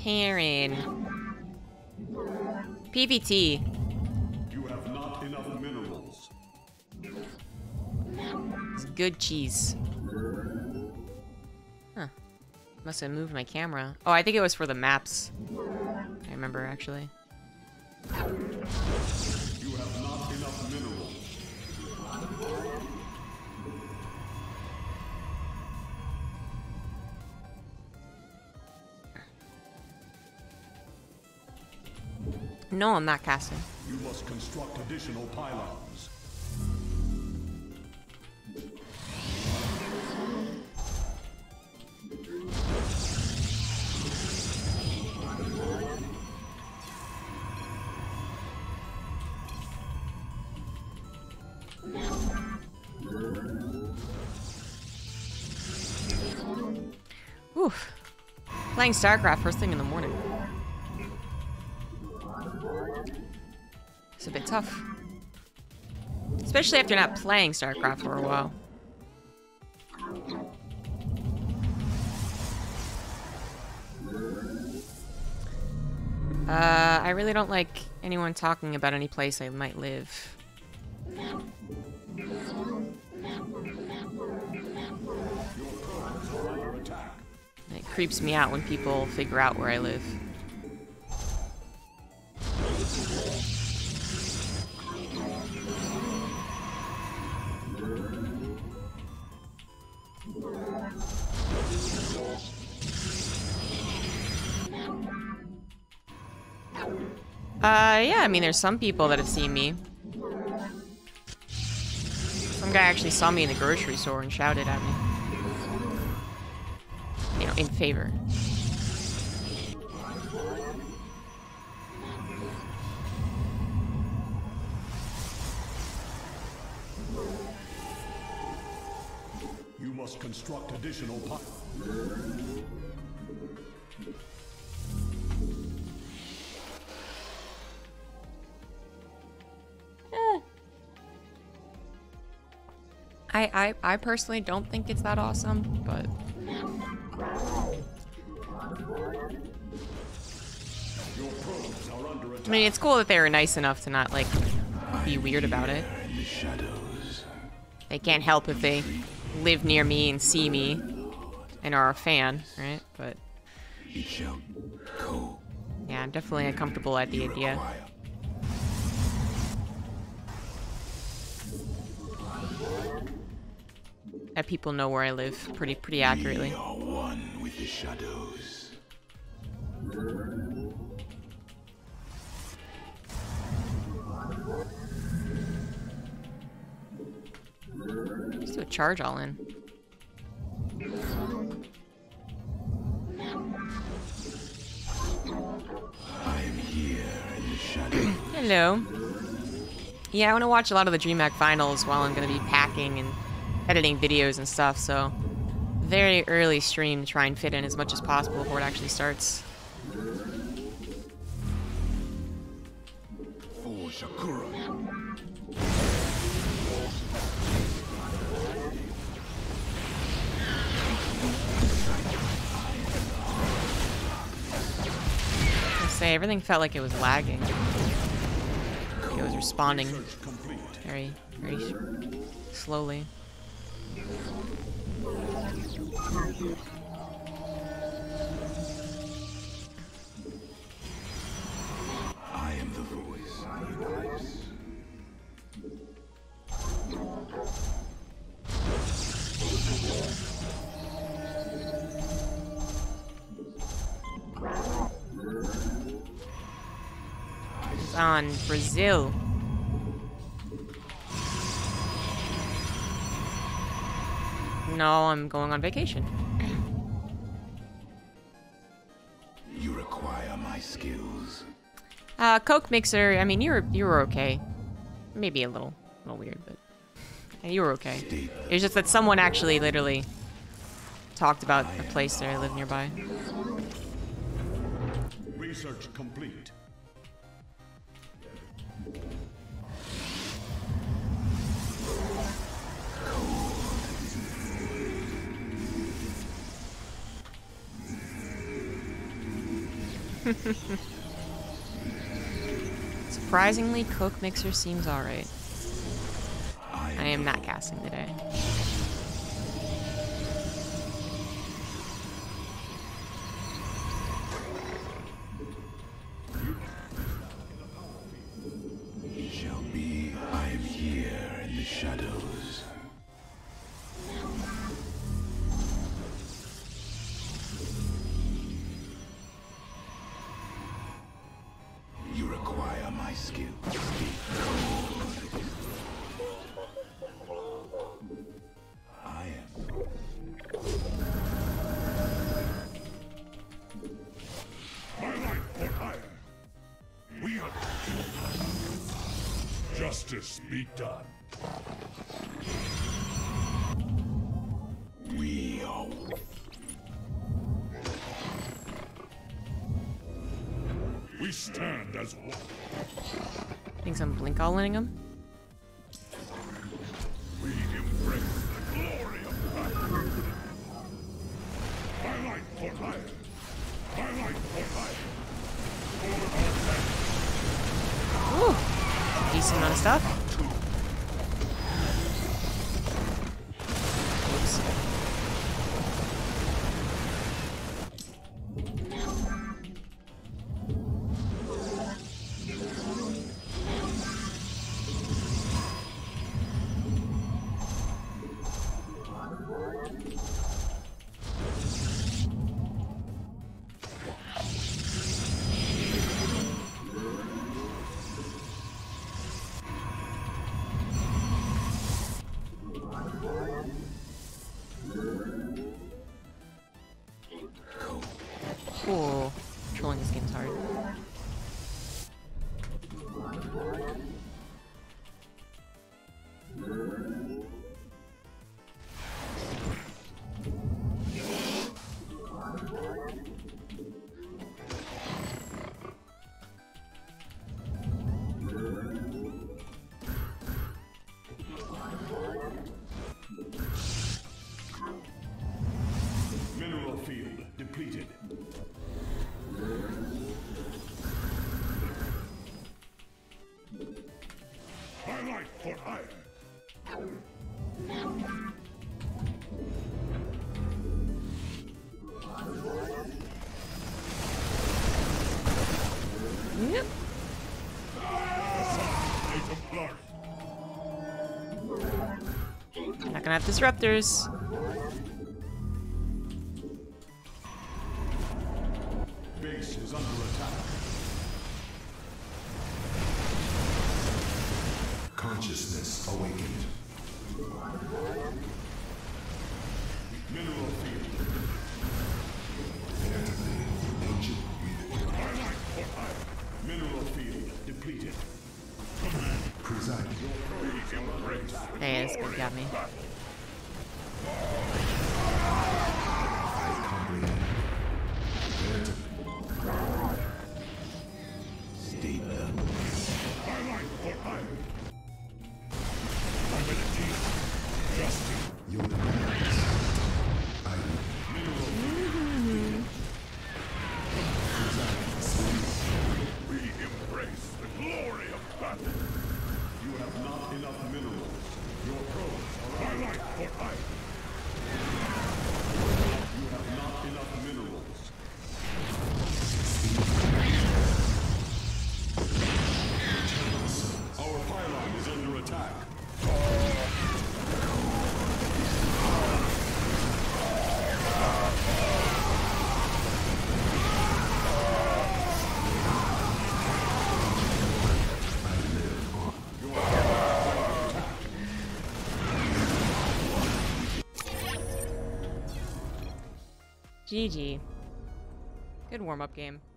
Karen. PVT. You have not enough minerals. It's good cheese. Huh. Must have moved my camera. Oh, I think it was for the maps. I remember, actually. You have not enough minerals. No, I'm not casting. You must construct additional pylons. Oof. Playing StarCraft first thing in the morning. It's a bit tough. Especially after not playing StarCraft for a while. I really don't like anyone talking about any place I might live. It creeps me out when people figure out where I live. Yeah, I mean, there's some people that have seen me. Some guy actually saw me in the grocery store and shouted at me. You know, in favor. You must construct additional pylons. I personally don't think it's that awesome, but I mean, it's cool that they were nice enough to not, like, be weird about it. They can't help if they live near me and see me and are a fan, right? But yeah, I'm definitely uncomfortable at the idea. That people know where I live pretty accurately. We are one with the shadows. Just do a charge all in. I'm here in the shadows. Hello. Yeah, I want to watch a lot of the DreamHack finals while I'm going to be packing and editing videos and stuff, so very early stream to try and fit in as much as possible before it actually starts. For Shakura. I say everything felt like it was lagging. It was responding very slowly. I am the voice. It's on Brazil. No, I'm going on vacation. You require my skills. Coke mixer. I mean, you were okay. Maybe a little weird, but you were okay. It's just that someone actually literally talked about a place that I live nearby. Research complete. Surprisingly, Coke Mixer seems alright. I am not casting today. Shall be, I am here in the shadows. You require my skill. I am. My life for hire. We are. Justice be done. We are. We stand as one. Think some blink all-inning him? We embrace the glory of battle. My life for hire. My life for hire. Ooh! Decent amount of stuff. Oops. Cool. Controlling this game's hard. Mineral field depleted. My life for hire. Yep. Not gonna have disruptors. Base is under attack. Consciousness awakened. Mineral field. Ancient. Mineral field depleted. Preside. Hey, this guy got me. I comprehend. State them. My life for hire. Justice. Your demands. I We embrace the glory of battle. You have not enough minerals. Your probes are My life for hire. You have not enough minerals. Our pylon is under attack. GG. Good warm-up game.